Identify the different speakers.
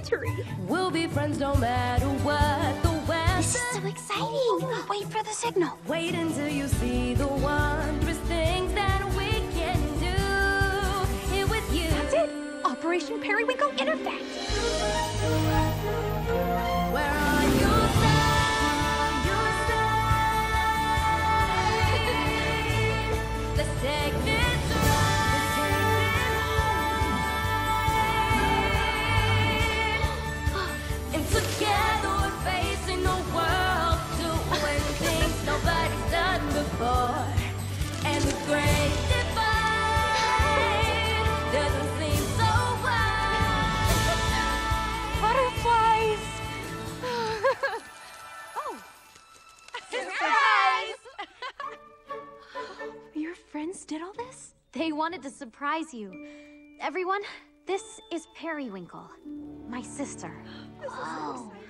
Speaker 1: victory.
Speaker 2: We'll be friends no matter what the weather.
Speaker 3: This is so exciting. Wait for the signal.
Speaker 2: Wait until you see the wondrous things that we can do here with you.
Speaker 1: That's it. Operation Periwinkle Interfact.
Speaker 2: Where are you, let's take this ride. And together we're facing the world, doing things nobody's done before. And the great divide doesn't seem so wide.
Speaker 1: Butterflies. Oh.
Speaker 3: Surprise!
Speaker 1: Your friends did all this?
Speaker 3: They wanted to surprise you. Everyone, this is Periwinkle, my sister.
Speaker 1: This is so exciting.